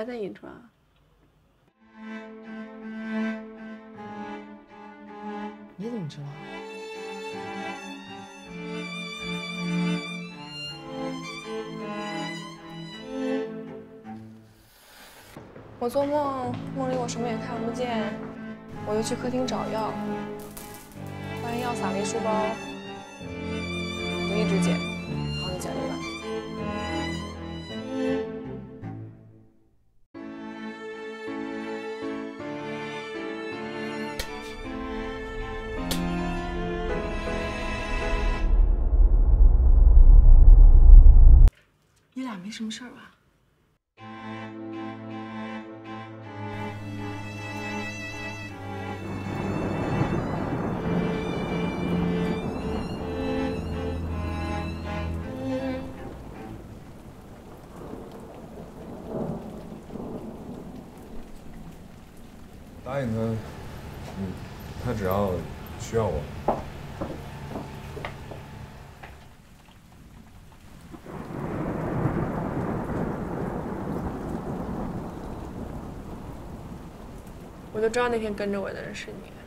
还在银川。 你怎么知道？ 我做梦，梦里我什么也看不见，我就去客厅找药，发现药撒了一书包，我就一直捡，好就捡了一晚。你俩没什么事儿吧？ 答应他，他只要需要我。 我就知道那天跟着我的人是你。